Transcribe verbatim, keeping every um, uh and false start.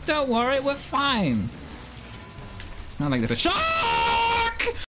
Don't worry, we're fine. It's not like there's a shark!